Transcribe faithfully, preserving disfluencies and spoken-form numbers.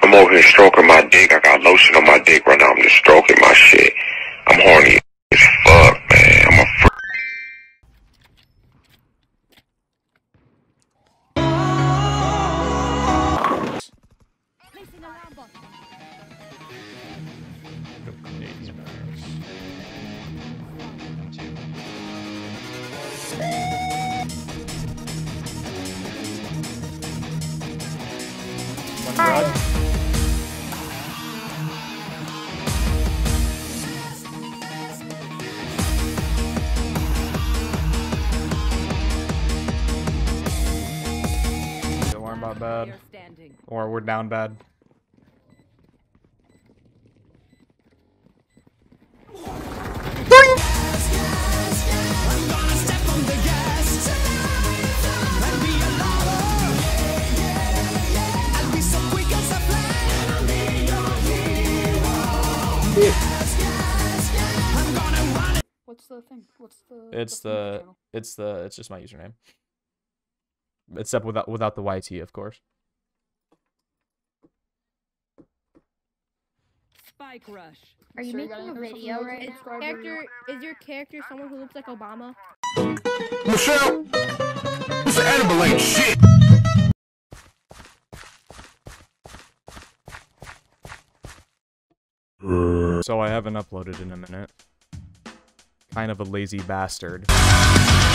I'm over here stroking my dick. I got lotion on my dick right now. I'm just stroking my shit. I'm horny as fuck, man. I'm a freak. Rod. Don't worry about bad. Or we're down bad. What's the thing? What's the? It's the, the, it's the, it's just my username. Except without without the Y T, of course. Spike rush. Are you Sure, making a guys, video right is now? Character, is your character someone who looks like Obama? Michelle, this edible ain't shit. So I haven't uploaded in a minute. Kind of a lazy bastard.